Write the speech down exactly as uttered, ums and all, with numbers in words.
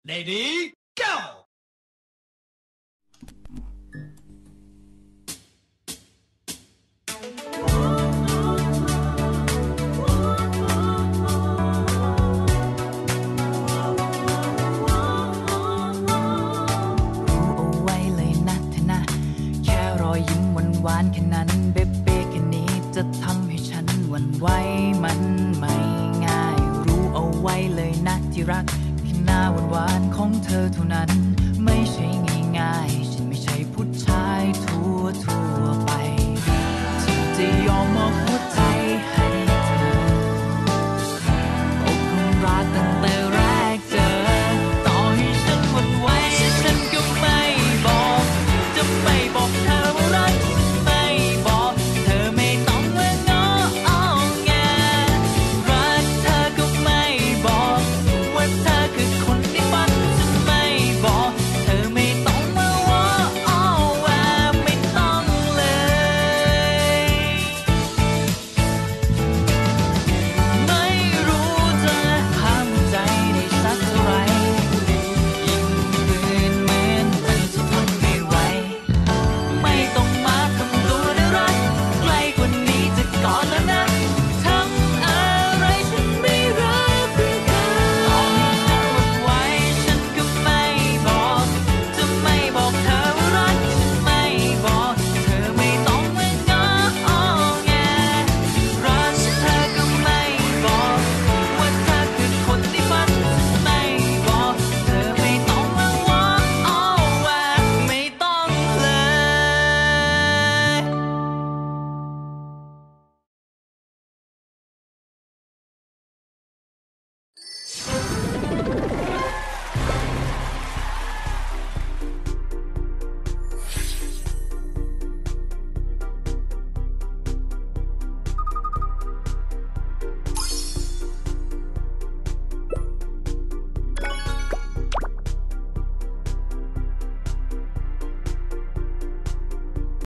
Lady, go! หวานแค่นั้นเบ๊ะเบ๊ะแค่นี้จะทำให้ฉันหวั่นไหวมันไม่ง่ายรู้เอาไว้เลยนะที่รักแค่หน้าหวานหวานของเธอเท่านั้นไม่ใช่ง่ายๆฉันไม่ใช่ผู้ชายทั่วทั่วไปที่จะยอมมอบหัวใจให้เธอตกหลุมรักตั้งแต่แรกเจอต่อให้ฉันหวั่นไหวฉันก็ไม่บอกจะไม่บอกเธอว่ารักไม่บอกเธอไม่ต้องมาง้ออ้อแงรักเธอก็ไม่บอกว่าเธอคือคนที่ฝันฉันไม่บอกเธอไม่ต้องมาว่าอ้อแวไม่ต้องเลยไม่รู้จะห้ามใจได้สักเท่าไรยิ่งคืนเหมือนมันจะทนไม่ไหวไม่ต้องมาทำตัวน่ารักใกล้กว่านี้จะกอดแล้วนะทำอะไรฉันไม่รักเพียงเธอตอนนี้ฉันหวั่นไหวฉันก็ไม่บอกจะไม่บอกเธอว่ารักฉันไม่บอกเธอไม่ต้องมาง้ออ้อแงรักเธอก็ไม่บอกว่าเธอคือคนที่ฝันฉันไม่บอกเธอไม่ต้องมาว่าอ้อแวไม่ต้องเลย